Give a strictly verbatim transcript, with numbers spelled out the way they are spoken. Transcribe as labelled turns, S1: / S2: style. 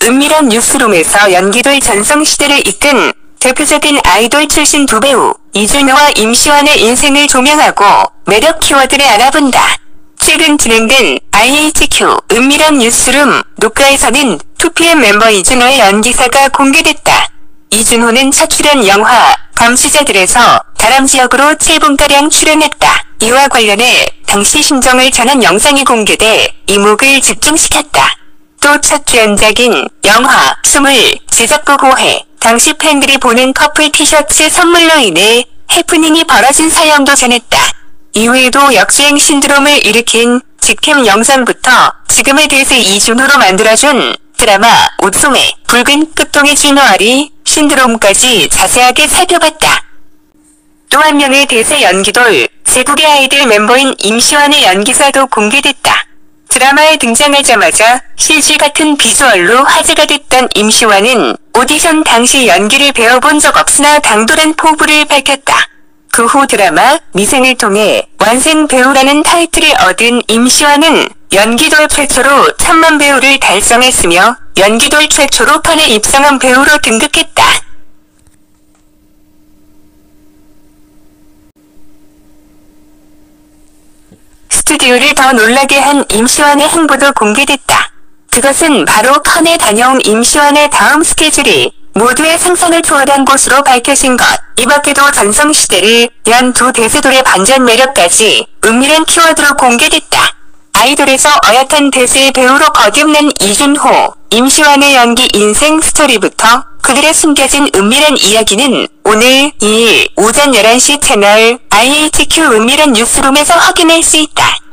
S1: 은밀한 뉴스룸에서 연기돌 전성시대를 이끈 대표적인 아이돌 출신 두 배우 이준호와 임시완의 인생을 조명하고 매력 키워드를 알아본다. 최근 진행된 아이에이치큐 은밀한 뉴스룸 녹화에서는 투피엠 멤버 이준호의 연기사가 공개됐다. 이준호는 첫 출연 영화 감시자들에서 다람쥐역으로 칠 분가량 출연했다. 이와 관련해 당시 심정을 전한 영상이 공개돼 이목을 집중시켰다. 또 첫 출연작인 영화 숨을 제작보고 해 당시 팬들이 보는 커플 티셔츠 선물로 인해 해프닝이 벌어진 사연도 전했다. 이후에도 역주행 신드롬을 일으킨 직캠 영상부터 지금의 대세 이준호로 만들어준 드라마 옷소매 붉은 끝동의 진화리 신드롬까지 자세하게 살펴봤다. 또 한 명의 대세 연기돌 제국의 아이들 멤버인 임시완의 연기사도 공개됐다. 드라마에 등장하자마자 씨지 같은 비주얼로 화제가 됐던 임시완은 오디션 당시 연기를 배워본 적 없으나 당돌한 포부를 밝혔다. 그 후 드라마 미생을 통해 완생 배우라는 타이틀을 얻은 임시완은 연기돌 최초로 천만 배우를 달성했으며 연기돌 최초로 펀에 입성한 배우로 등극했다. 스튜디오를 더 놀라게 한 임시완의 행보도 공개됐다. 그것은 바로 펀에 다녀온 임시완의 다음 스케줄이 모두의 상상을 초월한 곳으로 밝혀진 것. 이 밖에도 전성시대를 연 두 대세돌의 반전 매력까지 은밀한 키워드로 공개됐다. 아이돌에서 어엿한 대세의 배우로 거듭난 이준호, 임시완의 연기 인생 스토리부터 그들의 숨겨진 은밀한 이야기는 오늘 이일 오전 열한 시 채널 아이에이치큐 은밀한 뉴스룸에서 확인할 수 있다.